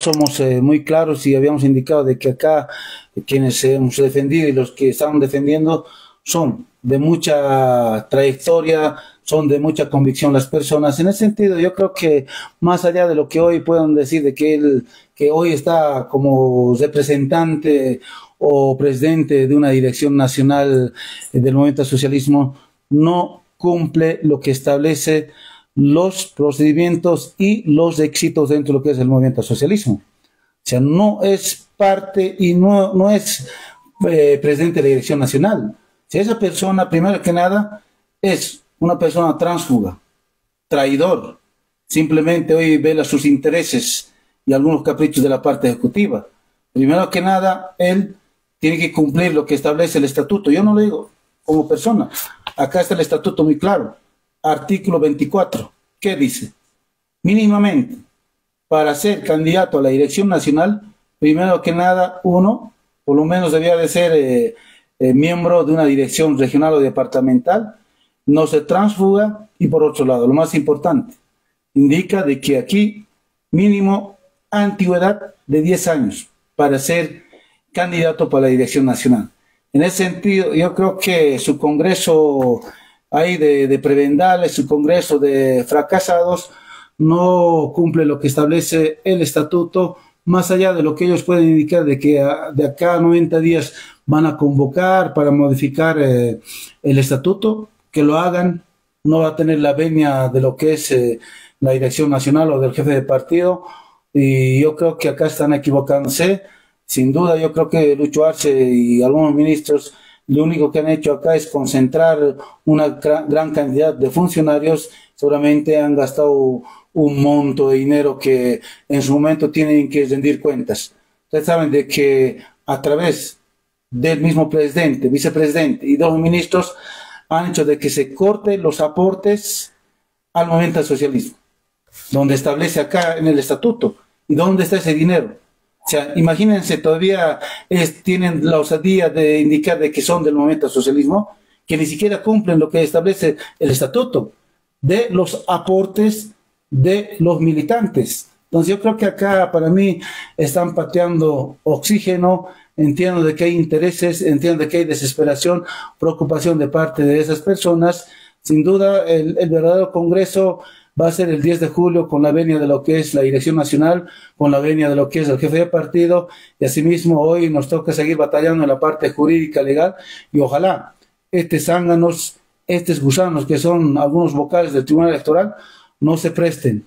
somos muy claros y habíamos indicado de que acá quienes hemos defendido y los que están defendiendo son de mucha trayectoria, son de mucha convicción las personas. En ese sentido, yo creo que más allá de lo que hoy puedan decir de que él, que hoy está como representante o presidente de una dirección nacional del movimiento al socialismo, no cumple lo que establece los procedimientos y los éxitos dentro de lo que es el movimiento al socialismo. O sea, no es parte y no es presidente de la dirección nacional. Si esa persona, primero que nada, es una persona tránsfuga, traidor, simplemente hoy vela sus intereses y algunos caprichos de la parte ejecutiva. Primero que nada, él tiene que cumplir lo que establece el estatuto. Yo no lo digo como persona. Acá está el estatuto muy claro. Artículo 24. ¿Qué dice? Mínimamente, para ser candidato a la dirección nacional, primero que nada, uno, por lo menos debía de ser miembro de una dirección regional o departamental, no se transfuga y por otro lado, lo más importante, indica de que aquí mínimo antigüedad de 10 años para ser candidato para la dirección nacional. En ese sentido, yo creo que su congreso ahí de prebendales, su congreso de fracasados, no cumple lo que establece el estatuto, más allá de lo que ellos pueden indicar de que de acá a 90 días van a convocar para modificar el estatuto, que lo hagan, no va a tener la venia de lo que es la dirección nacional o del jefe de partido, y yo creo que acá están equivocándose. Sin duda, yo creo que Lucho Arce y algunos ministros lo único que han hecho acá es concentrar una gran cantidad de funcionarios, seguramente han gastado un monto de dinero que en su momento tienen que rendir cuentas. Ustedes saben de que a través del mismo presidente, vicepresidente y dos ministros han hecho de que se corten los aportes al movimiento al socialismo, donde establece acá en el estatuto. ¿Y dónde está ese dinero? O sea, imagínense, todavía tienen la osadía de indicar de que son del movimiento al socialismo, que ni siquiera cumplen lo que establece el estatuto de los aportes de los militantes. Entonces yo creo que acá para mí están pateando oxígeno, entiendo de que hay intereses, entiendo de que hay desesperación, preocupación de parte de esas personas. Sin duda el verdadero congreso va a ser el 10 de julio con la venia de lo que es la dirección nacional, con la venia de lo que es el jefe de partido, y asimismo hoy nos toca seguir batallando en la parte jurídica legal, y ojalá estos zánganos, estos gusanos que son algunos vocales del Tribunal Electoral, no se presten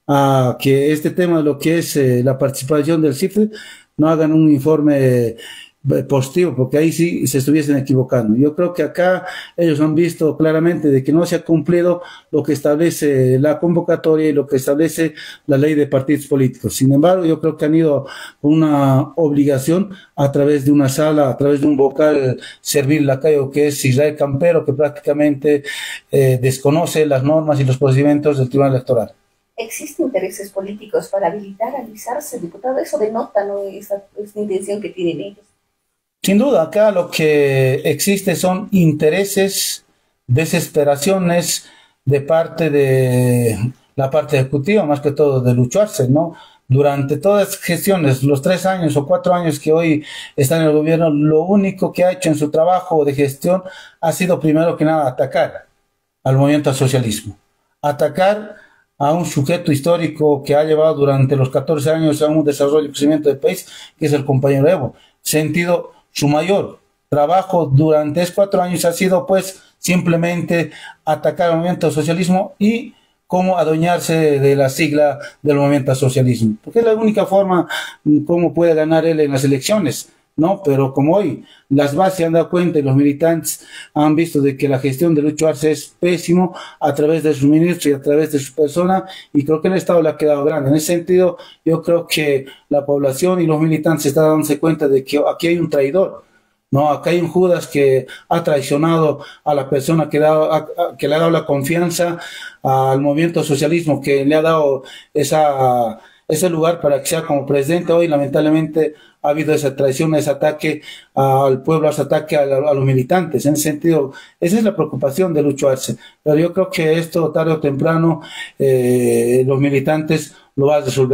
a que este tema de lo que es la participación del CIFRE no hagan un informe positivo, porque ahí sí se estuviesen equivocando. Yo creo que acá ellos han visto claramente de que no se ha cumplido lo que establece la convocatoria y lo que establece la ley de partidos políticos. Sin embargo, yo creo que han ido con una obligación a través de una sala, a través de un vocal servir lacayo que es Israel Campero, que prácticamente desconoce las normas y los procedimientos del Tribunal Electoral. ¿Existen intereses políticos para habilitar a alisarse, diputado? Eso denota, ¿no?, esa intención que tienen ellos. Sin duda, acá lo que existe son intereses, desesperaciones de parte de la parte ejecutiva, más que todo de Lucho Arce, ¿no? Durante todas las gestiones, los 3 años o 4 años que hoy está en el gobierno, lo único que ha hecho en su trabajo de gestión ha sido primero que nada atacar al movimiento al socialismo, atacar a un sujeto histórico que ha llevado durante los 14 años a un desarrollo y crecimiento del país, que es el compañero Evo. Sentido su mayor trabajo durante esos 4 años ha sido pues simplemente atacar al movimiento al socialismo y cómo adueñarse de la sigla del movimiento al socialismo, porque es la única forma cómo puede ganar él en las elecciones, ¿no? Pero como hoy las bases se han dado cuenta y los militantes han visto de que la gestión de Lucho Arce es pésimo a través de sus ministros y a través de su persona, y creo que el Estado le ha quedado grande. En ese sentido, yo creo que la población y los militantes están dándose cuenta de que aquí hay un traidor, ¿no? Acá hay un Judas que ha traicionado a la persona que le ha dado la confianza al movimiento socialismo, que le ha dado ese lugar para que sea como presidente. Hoy lamentablemente ha habido esa traición, ese ataque al pueblo, ese ataque a los militantes. En ese sentido, esa es la preocupación de Lucho Arce. Pero yo creo que esto tarde o temprano los militantes lo van a resolver.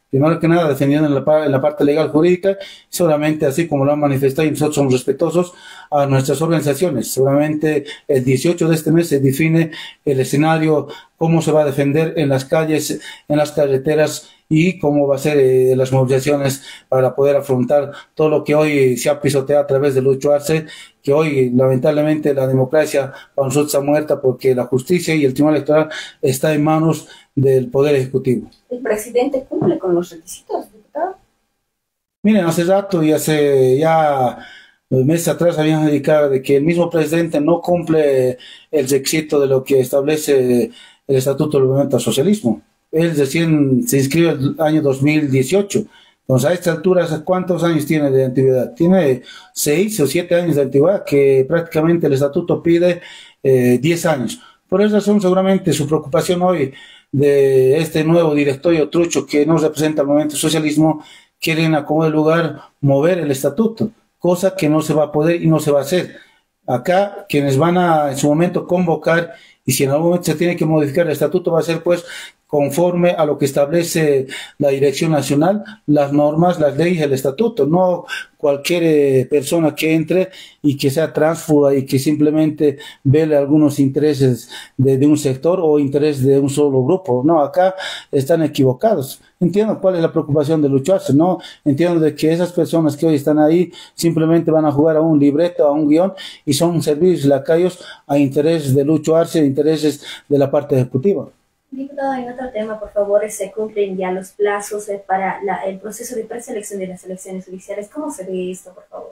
primero que nada defendiendo en la parte legal jurídica, seguramente así como lo han manifestado y nosotros somos respetuosos a nuestras organizaciones. Seguramente el 18 de este mes se define el escenario, cómo se va a defender en las calles, en las carreteras y cómo va a ser las movilizaciones para poder afrontar todo lo que hoy se ha pisoteado a través de Lucho Arce, que hoy lamentablemente la democracia para nosotros está muerta porque la justicia y el Tribunal Electoral está en manos del Poder Ejecutivo. ¿El presidente cumple con los requisitos, diputado? Miren, hace rato y hace ya meses atrás habían indicado de que el mismo presidente no cumple el requisito de lo que establece el Estatuto del Movimiento al Socialismo. Él recién se inscribe el año 2018. Entonces, a esta altura, ¿cuántos años tiene de antigüedad? Tiene 6 o 7 años de antigüedad, que prácticamente el estatuto pide 10 años. Por esa razón, seguramente su preocupación hoy de este nuevo directorio trucho que no representa al movimiento socialismo, quieren a como de lugar mover el estatuto, cosa que no se va a poder y no se va a hacer. Acá, quienes van a en su momento convocar, y si en algún momento se tiene que modificar el estatuto, va a ser pues conforme a lo que establece la Dirección Nacional, las normas, las leyes, el estatuto, no cualquier persona que entre y que sea tránsfuga y que simplemente vele algunos intereses de un sector o interés de un solo grupo. No, acá están equivocados. Entiendo cuál es la preocupación de lucharse, ¿no? Entiendo de que esas personas que hoy están ahí simplemente van a jugar a un libreto, a un guión y son servicios lacayos a intereses de Lucho Arce, a intereses de la parte ejecutiva. Diputado, en otro tema, por favor, se cumplen ya los plazos para el proceso de preselección de las elecciones judiciales. ¿Cómo se ve esto, por favor?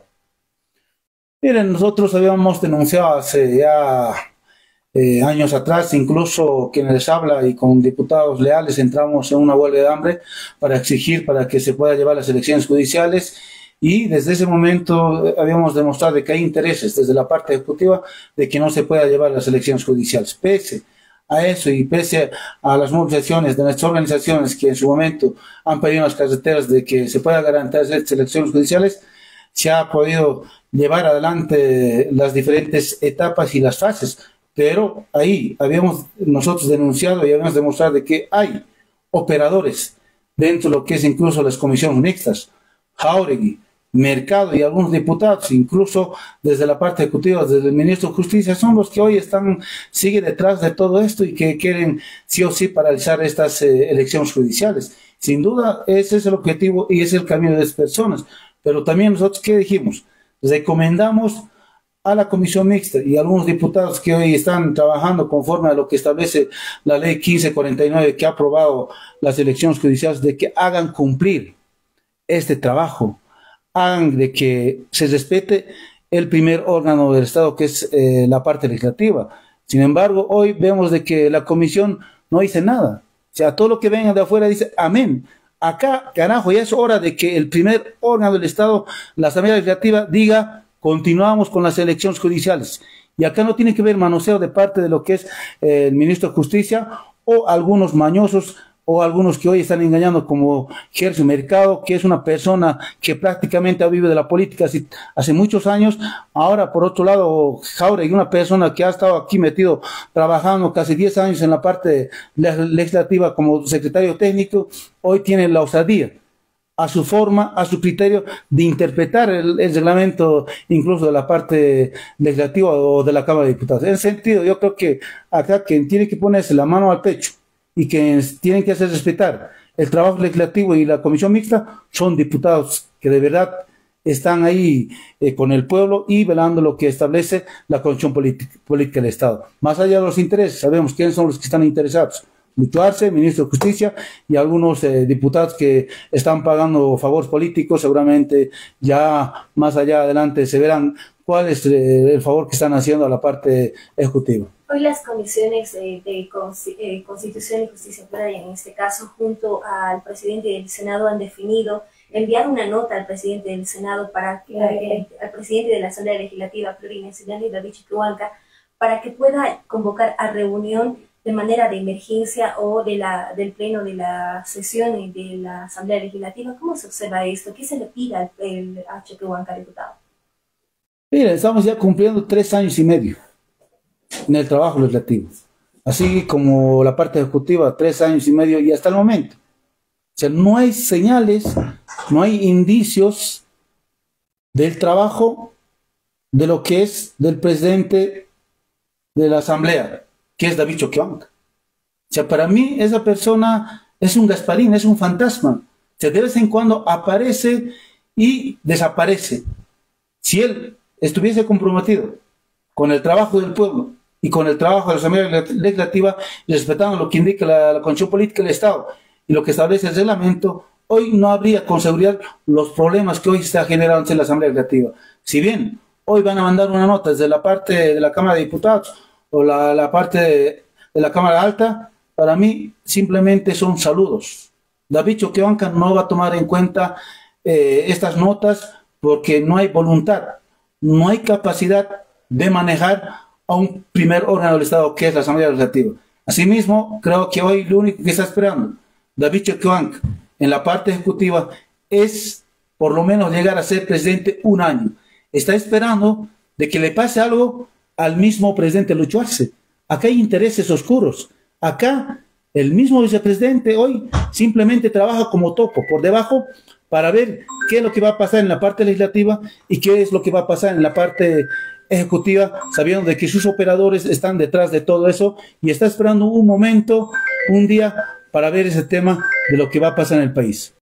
Miren, nosotros habíamos denunciado hace ya años atrás, incluso quienes les habla y con diputados leales entramos en una huelga de hambre para exigir para que se pueda llevar las elecciones judiciales y desde ese momento habíamos demostrado de que hay intereses desde la parte ejecutiva de que no se pueda llevar las elecciones judiciales. Pese a eso y pese a las movilizaciones de nuestras organizaciones que en su momento han pedido en las carreteras de que se pueda garantizar estas elecciones judiciales, se ha podido llevar adelante las diferentes etapas y las fases, pero ahí habíamos nosotros denunciado y habíamos demostrado de que hay operadores dentro de lo que es incluso las comisiones mixtas, Jáuregui, Mercado y algunos diputados, incluso desde la parte ejecutiva, desde el ministro de Justicia, son los que hoy siguen detrás de todo esto y que quieren sí o sí paralizar estas elecciones judiciales. Sin duda, ese es el objetivo y ese es el camino de las personas. Pero también nosotros, ¿qué dijimos? Recomendamos a la comisión mixta y a algunos diputados que hoy están trabajando conforme a lo que establece la ley 1549 que ha aprobado las elecciones judiciales, de que hagan cumplir este trabajo, hagan de que se respete el primer órgano del Estado, que es la parte legislativa. Sin embargo, hoy vemos de que la comisión no dice nada. O sea, todo lo que venga de afuera dice amén. Acá, carajo, ya es hora de que el primer órgano del Estado, la Asamblea Legislativa, diga continuamos con las elecciones judiciales. Y acá no tiene que haber manoseo de parte de lo que es el ministro de Justicia o algunos mañosos o algunos que hoy están engañando como Gercio Mercado, que es una persona que prácticamente ha vivido de la política hace muchos años. Ahora, por otro lado, Jáuregui, una persona que ha estado aquí metido trabajando casi 10 años en la parte legislativa como secretario técnico, hoy tiene la osadía a su forma, a su criterio de interpretar el reglamento incluso de la parte legislativa o de la Cámara de Diputados. En ese sentido, yo creo que acá quien tiene que ponerse la mano al pecho y que tienen que hacer respetar el trabajo legislativo y la comisión mixta son diputados que de verdad están ahí con el pueblo y velando lo que establece la constitución política del Estado. Más allá de los intereses, sabemos quiénes son los que están interesados. Lucho Arce, ministro de Justicia, y algunos diputados que están pagando favores políticos, seguramente ya más allá adelante se verán cuál es el favor que están haciendo a la parte ejecutiva. Hoy las comisiones de Constitución y Justicia Plena, en este caso, junto al presidente del Senado, han definido enviar una nota al presidente del Senado para que al presidente de la Asamblea Legislativa Plurinacional y David Chiquihuanca, para que pueda convocar a reunión de manera de emergencia o del pleno de la sesión de la Asamblea Legislativa. ¿Cómo se observa esto? ¿Qué se le pide a Chiquihuanca, diputado? Mira, estamos ya cumpliendo 3 años y medio en el trabajo legislativo, así como la parte ejecutiva, 3 años y medio y hasta el momento. sea, no hay señales, no hay indicios del trabajo de lo que es del presidente de la Asamblea, que es David Choquehuanca. O sea, para mí esa persona es un Gasparín, es un fantasma. O sea, de vez en cuando aparece y desaparece. Si él estuviese comprometido con el trabajo del pueblo y con el trabajo de la Asamblea Legislativa, y respetando lo que indica la Constitución Política del Estado y lo que establece el reglamento, hoy no habría con seguridad los problemas que hoy se está generando en la Asamblea Legislativa. Si bien hoy van a mandar una nota desde la parte de la Cámara de Diputados o la parte de la Cámara Alta, para mí simplemente son saludos. David Choquehuanca no va a tomar en cuenta estas notas porque no hay voluntad, no hay capacidad de manejar a un primer órgano del Estado que es la Asamblea Legislativa. Asimismo, creo que hoy lo único que está esperando David Choquehuanca en la parte ejecutiva es por lo menos llegar a ser presidente un año. Está esperando de que le pase algo al mismo presidente Lucho Arce. Acá hay intereses oscuros. Acá el mismo vicepresidente hoy simplemente trabaja como topo por debajo para ver qué es lo que va a pasar en la parte legislativa y qué es lo que va a pasar en la parte ejecutiva, sabiendo de que sus operadores están detrás de todo eso y está esperando un momento, un día, para ver ese tema de lo que va a pasar en el país.